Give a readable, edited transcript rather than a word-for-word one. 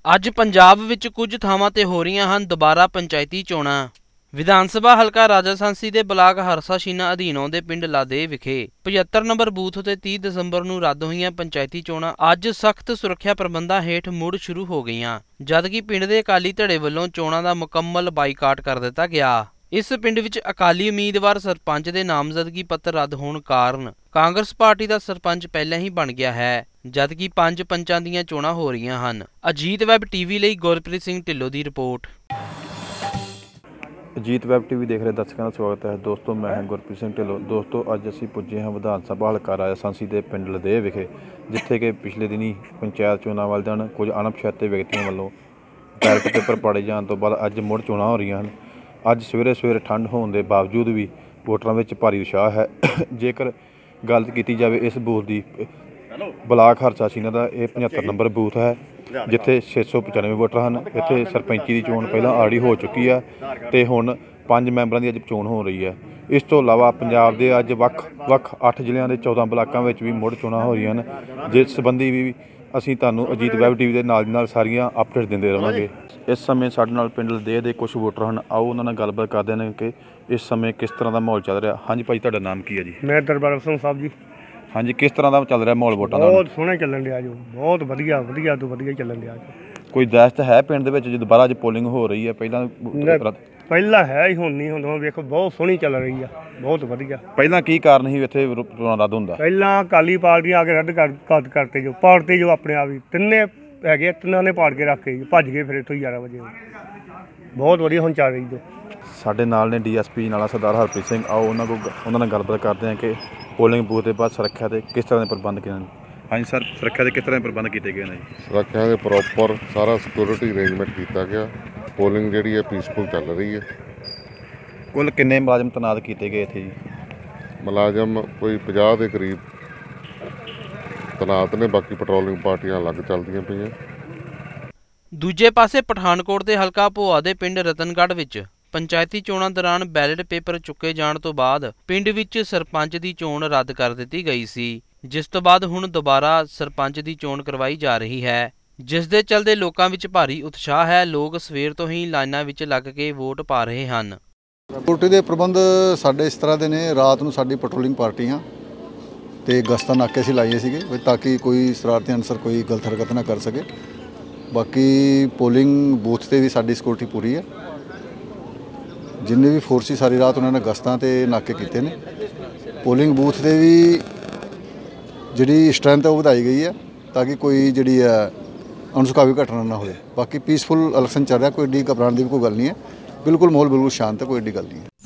ਅੱਜ ਪੰਜਾਬ ਵਿੱਚ ਕੁਝ ਥਾਵਾਂ ਤੇ ਹੋ ਰਹੀਆਂ ਹਨ ਦੁਬਾਰਾ ਪੰਚਾਇਤੀ ਚੋਣਾਂ। ਵਿਧਾਨ ਸਭਾ ਹਲਕਾ ਰਾਜਾਸਾਂਸੀ ਦੇ ਬਲਾਕ ਹਰਸਾ ਸ਼ੀਨਾ ਅਧੀਨ ਆਉਂਦੇ ਪਿੰਡ ਲਾਦੇ ਵਿਖੇ 75 ਨੰਬਰ ਬੂਥ ਉਤੇ 30 ਦਸੰਬਰ ਨੂੰ ਰੱਦ ਹੋਈਆਂ ਪੰਚਾਇਤੀ ਚੋਣਾਂ ਅੱਜ ਸਖਤ ਸੁਰੱਖਿਆ ਪ੍ਰਬੰਧਾਂ ਹੇਠ ਮੁੜ ਸ਼ੁਰੂ ਹੋ ਗਈਆਂ, ਜਦਕਿ ਪਿੰਡ ਦੇ ਅਕਾਲੀ ਧੜੇ ਵੱਲੋਂ ਚੋਣਾਂ ਦਾ ਮੁਕੰਮਲ ਬਾਈਕਾਟ ਕਰ ਦਿੱਤਾ ਗਿਆ। ਇਸ ਪਿੰਡ ਵਿੱਚ ਅਕਾਲੀ ਉਮੀਦਵਾਰ ਸਰਪੰਚ ਦੇ ਨਾਮਜ਼ਦਗੀ ਪੱਤਰ ਰੱਦ ਹੋਣ ਕਾਰਨ ਕਾਂਗਰਸ ਪਾਰਟੀ ਦਾ ਸਰਪੰਚ ਪਹਿਲਾਂ ਹੀ ਬਣ ਗਿਆ ਹੈ, ਜਦਕਿ 5 ਪੰਚਾਂ ਦੀਆਂ ਚੋਣਾਂ ਹੋ ਰਹੀਆਂ ਹਨ। ਅਜੀਤ ਵੈਬ ਟੀਵੀ ਲਈ ਗੁਰਪ੍ਰੀਤ ਸਿੰਘ ਢਿੱਲੋਂ ਦੀ ਰਿਪੋਰਟ। ਅਜੀਤ ਵੈਬ ਟੀਵੀ ਦੇਖ ਰਹੇ ਦਰਸ਼ਕਾਂ ਦਾ ਸਵਾਗਤ ਹੈ। ਦੋਸਤੋ, ਮੈਂ ਹਾਂ ਗੁਰਪ੍ਰੀਤ ਸਿੰਘ ਢਿੱਲੋਂ। ਦੋਸਤੋ, ਅੱਜ ਅਸੀਂ ਪੁੱਜੇ ਹਾਂ ਵਿਧਾਨ ਸਭਾ ਹਲਕਾ ਰਾਜਾਸਾਂਸੀ ਦੇ ਪਿੰਡ ਲਦੇ ਵਿਖੇ, ਜਿੱਥੇ ਕਿ ਪਿਛਲੇ ਦਿਨੀ ਪੰਚਾਇਤ ਚੋਣਾਂ ਵਾਲੇ ਦਿਨ ਕੁਝ ਅਣਪਛਾਤੇ ਵਿਅਕਤੀਆਂ ਵੱਲੋਂ ਬੈਲਟ ਪੇਪਰ ਪਾੜੇ ਜਾਣ ਤੋਂ ਬਾਅਦ ਅੱਜ ਮੁੜ ਚੋਣਾਂ ਹੋ ਰਹੀਆਂ ਹਨ। ਅੱਜ ਸਵੇਰੇ ਠੰਡ ਹੋਣ ਦੇ ਬਾਵਜੂਦ ਵੀ ਵੋਟਰਾਂ ਵਿੱਚ ਭਾਰੀ ਉਤਸ਼ਾਹ ਹੈ। ਜੇਕਰ ਗੱਲ ਕੀਤੀ ਜਾਵੇ ਇਸ ਬੂਥ ਦੀ, ਬਲਾਕ ਹਰਸਾ ਸ਼ੀਨਾ ਦਾ ਇਹ 75 ਨੰਬਰ ਬੂਥ ਹੈ, ਜਿੱਥੇ 695 ਵੋਟਰ ਹਨ। ਇੱਥੇ ਸਰਪੰਚੀ ਦੀ ਚੋਣ ਪਹਿਲਾਂ ਆਲਰੇਡੀ ਹੋ ਚੁੱਕੀ ਹੈ ਅਤੇ ਹੁਣ 5 ਮੈਂਬਰਾਂ ਦੀ ਅੱਜ ਚੋਣ ਹੋ ਰਹੀ ਹੈ। ਇਸ ਤੋਂ ਇਲਾਵਾ ਪੰਜਾਬ ਦੇ ਅੱਜ ਵੱਖ 8 ਜ਼ਿਲ੍ਹਿਆਂ ਦੇ 14 ਬਲਾਕਾਂ ਵਿੱਚ ਵੀ ਮੁੜ ਚੋਣਾਂ ਹੋ ਰਹੀਆਂ ਹਨ, ਜਿਸ ਸੰਬੰਧੀ ਵੀ ਅਸੀਂ ਤੁਹਾਨੂੰ ਅਜੀਤ ਵੈਬ ਟੀਵੀ ਦੇ ਨਾਲ ਸਾਰੀਆਂ ਅਪਡੇਟ ਦਿੰਦੇ ਰਹਾਂਗੇ। ਇਸ ਸਮੇਂ ਸਾਡੇ ਨਾਲ ਪਿੰਡ ਲਦੇ ਦੇ ਕੁਝ ਵੋਟਰ ਹਨ, ਆਓ ਉਹਨਾਂ ਨਾਲ ਗੱਲਬਾਤ ਕਰਦੇ ਨੇ ਕਿ ਇਸ ਸਮੇਂ ਕਿਸ ਤਰ੍ਹਾਂ ਦਾ ਮਾਹੌਲ ਚੱਲ ਰਿਹਾ। ਹਾਂਜੀ ਭਾਈ, ਤੁਹਾਡਾ ਨਾਮ ਕੀ ਹੈ ਜੀ? ਮੈਂ ਦਰਬਾਰ ਸਿੰਘ ਸਾਹਿਬ ਜੀ। ਹਾਂਜੀ, ਕਿਸ ਤਰ੍ਹਾਂ ਦਾ ਚੱਲ ਰਿਹਾ ਮਾਹੌਲ ਵੋਟਾਂ ਦਾ? ਬਹੁਤ ਸੋਹਣਾ ਚੱਲਣ ਡਿਆ ਜੋ, ਬਹੁਤ ਵਧੀਆ ਤੋਂ ਵਧੀਆ ਚੱਲਣ ਡਿਆ ਜੋ। ਕੋਈ ਦਹਿਸ਼ਤ ਹੈ ਪਿੰਡ ਦੇ ਵਿੱਚ ਜੇ ਦੁਬਾਰਾ ਅੱਜ ਪੋਲਿੰਗ ਹੋ ਰਹੀ ਹੈ? ਪਹਿਲਾਂ ਹੈ ਹੀ, ਹੁਣ ਨਹੀਂ ਹੁੰਦਾ। ਵੇਖੋ ਬਹੁਤ ਸੋਹਣੀ ਚੱਲ ਰਹੀ ਆ, ਬਹੁਤ ਵਧੀਆ। ਪਹਿਲਾਂ ਕੀ ਕਾਰਨ ਸੀ ਇੱਥੇ ਚੋਣਾਂ ਰੱਦ ਹੁੰਦਾ? ਪਹਿਲਾਂ ਅਕਾਲੀ ਪਾਰਟੀ ਆ ਕੇ ਰੱਦ ਕਰਤੇ ਜੋ, ਪਾੜਤੇ ਜੋ ਆਪਣੇ ਆਪ ਹੀ। ਤਿੰਨੇ ਹੈਗੇ, ਤਿੰਨਾਂ ਨੇ ਪਾੜ ਕੇ ਰੱਖੇ ਜੀ, ਭੱਜ ਗਏ ਫਿਰ ਇੱਥੋਂ 11 ਵਜੇ। ਬਹੁਤ ਵਧੀਆ ਹੁਣ ਚੱਲ ਰਹੀ ਜੋ। ਸਾਡੇ ਨਾਲ ਨੇ ਡੀਐਸਪੀ ਨਾਲਾ ਸਰਦਾਰ ਹਰਪ੍ਰੀਤ ਸਿੰਘ। ਆਓ ਉਹਨਾਂ ਨਾਲ ਗੱਲਬਾਤ ਕਰਦੇ ਹਾਂ ਕਿ ਪੋਲਿੰਗ ਬੂਥ ਦੇ ਬਾਅਦ ਸੁਰੱਖਿਆ ਦੇ ਕਿਸ ਤਰ੍ਹਾਂ ਦੇ ਪ੍ਰਬੰਧ ਕੀਤੇ ਨੇ। ਹਾਂਜੀ ਸਰ, ਸੁਰੱਖਿਆ ਦੇ ਕਿਸ ਤਰ੍ਹਾਂ ਦੇ ਪ੍ਰਬੰਧ ਕੀਤੇ ਗਏ ਨੇ ਜੀ? ਸੁਰੱਖਿਆ ਦੇ ਪ੍ਰੋਪਰ ਸਾਰਾ ਸਿਕਿਉਰਿਟੀ ਅਰੇਂਜਮੈਂਟ ਕੀਤਾ ਗਿਆ। ਪੋਲਿੰਗ ਜਿਹੜੀ ਹੈ ਪੀਸਫੁਲ ਚੱਲ ਰਹੀ ਹੈ। ਕੁੱਲ ਕਿੰਨੇ ਮੁਲਾਜ਼ਮ ਤੈਨਾਤ ਕੀਤੇ ਗਏ ਇੱਥੇ ਜੀ? ਮੁਲਾਜ਼ਮ ਕੋਈ 50 ਦੇ ਕਰੀਬ ਤੈਨਾਤ ਨੇ, ਬਾਕੀ ਪੈਟਰੋਲਿੰਗ ਪਾਰਟੀਆਂ ਅਲੱਗ ਚੱਲਦੀਆਂ ਪਈਆਂ। ਦੂਜੇ ਪਾਸੇ ਪਠਾਨਕੋਟ ਦੇ ਹਲਕਾ ਭੋਆ ਦੇ ਪਿੰਡ ਰਤਨਗੜ੍ਹ ਵਿੱਚ ਪੰਚਾਇਤੀ ਚੋਣਾਂ ਦੌਰਾਨ ਬੈਲਟ ਪੇਪਰ ਚੁੱਕੇ ਜਾਣ ਤੋਂ ਬਾਅਦ ਪਿੰਡ ਵਿੱਚ ਸਰਪੰਚ ਦੀ ਚੋਣ ਰੱਦ ਕਰ ਦਿੱਤੀ ਗਈ ਸੀ, ਜਿਸ ਤੋਂ ਬਾਅਦ ਹੁਣ ਦੁਬਾਰਾ ਸਰਪੰਚ ਦੀ ਚੋਣ ਕਰਵਾਈ ਜਾ ਰਹੀ ਹੈ, ਜਿਸ ਦੇ ਚਲਦੇ ਲੋਕਾਂ ਵਿੱਚ ਭਾਰੀ ਉਤਸ਼ਾਹ ਹੈ। ਲੋਕ ਸਵੇਰ ਤੋਂ ਹੀ ਲਾਈਨਾਂ ਵਿੱਚ ਲੱਗ ਕੇ ਵੋਟ ਪਾ ਰਹੇ ਹਨ। ਸਿਕਿਉਰਿਟੀ ਦੇ ਪ੍ਰਬੰਧ ਸਾਡੇ ਇਸ ਤਰ੍ਹਾਂ ਦੇ ਨੇ, ਰਾਤ ਨੂੰ ਸਾਡੀ ਪੈਟਰੋਲਿੰਗ ਪਾਰਟੀਆਂ ਤੇ ਗਸ਼ਤਾਂ ਨਾਕੇ ਅਸੀਂ ਲਾਏ ਸੀਗੇ ਤਾਂ ਕਿ ਕੋਈ ਸ਼ਰਾਰਤੀ ਅਨਸਰ ਕੋਈ ਗਲਤ ਹਰਕਤ ਨਾ ਕਰ ਸਕੇ। ਬਾਕੀ ਪੋਲਿੰਗ ਬੂਥ ਤੇ ਵੀ ਸਾਡੀ ਸਿਕਿਉਰਿਟੀ ਪੂਰੀ ਹੈ। ਜਿੰਨੇ ਵੀ ਫੋਰਸ ਸੀ ਸਾਰੀ ਰਾਤ ਉਹਨਾਂ ਨੇ ਗਸ਼ਤਾਂ ਤੇ ਨਾਕੇ ਕੀਤੇ ਨੇ। ਪੋਲਿੰਗ ਬੂਥ ਦੇ ਵੀ ਜਿਹੜੀ ਸਟਰੈਂਥ ਹੈ ਉਹ ਵਧਾਈ ਗਈ ਹੈ ਤਾਂ ਕਿ ਕੋਈ ਜਿਹੜੀ ਹੈ ਅਣਸੁਖਾਵੀ ਘਟਨਾ ਨਾ ਹੋਵੇ। ਬਾਕੀ ਪੀਸਫੁਲ ਇਲੈਕਸ਼ਨ ਚੱਲ ਰਿਹਾ, ਕੋਈ ਏਡੀ ਘਬਰਾਉਣ ਦੀ ਵੀ ਕੋਈ ਗੱਲ ਨਹੀਂ ਹੈ। ਬਿਲਕੁਲ ਮਾਹੌਲ ਬਿਲਕੁਲ ਸ਼ਾਂਤ ਹੈ, ਕੋਈ ਏਡੀ ਗੱਲ ਨਹੀਂ ਹੈ।